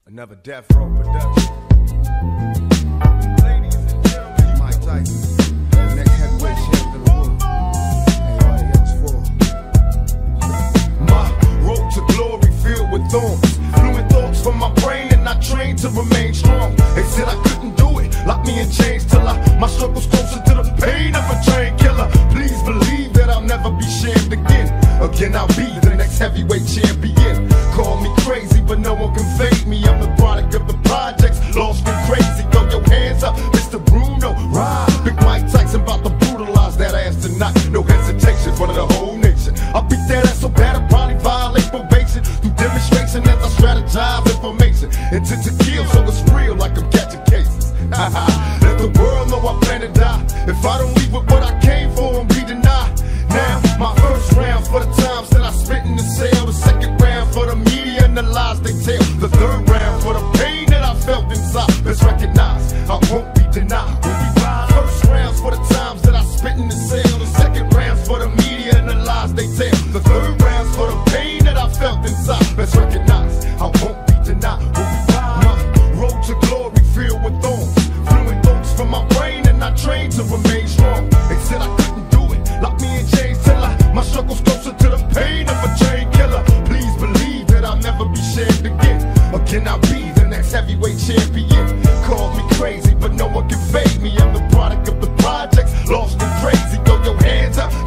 Another Death Row production. Ladies and gentlemen, Mike Tyson, the next heavyweight champion of the world. Everybody else for. My road to glory filled with thorns. Fluid thoughts from my brain and I trained to remain strong. They said I couldn't do it, locked me in chains till my struggle's closer to the pain of a train killer. Please believe that I'll never be shamed again. Again, I'll be the next heavyweight champion. Call me crazy, but no one can fade me. I'm the product of the projects, lost and crazy. Throw your hands up, Mr. Bruno. Ride, Big Mike Tyson about to brutalize that ass tonight. No hesitation, front of the whole nation. I'll beat that ass so bad I'll probably violate probation. Through demonstration as I strategize information. Intent to kill, so it's real like I'm catching cases. Let the world know I plan to die. If I don't leave with what I came for and be denied. Now, my first round for the times that I spent in the cell. The second round for the media and the lies they tell. The third round for the pain that I felt inside. Let's recognize I won't be denied when we ride. First rounds for the times that I spent in the cell. The second rounds for the media and the lies they tell. The third rounds for the pain that I felt inside. Let's recognize I won't be denied when we ride. My road to glory filled with thorns. Fluid thoughts from my brain and I trained to remain strong. They said I couldn't do it, locked me in chains till my struggle's closer to the pain of a chain killer. Please believe that I'll never be shamed again. Again, I'll be the next heavyweight champion. Call me crazy, but no one can fade me. I'm the product of the projects, lost and crazy. Throw your hands up,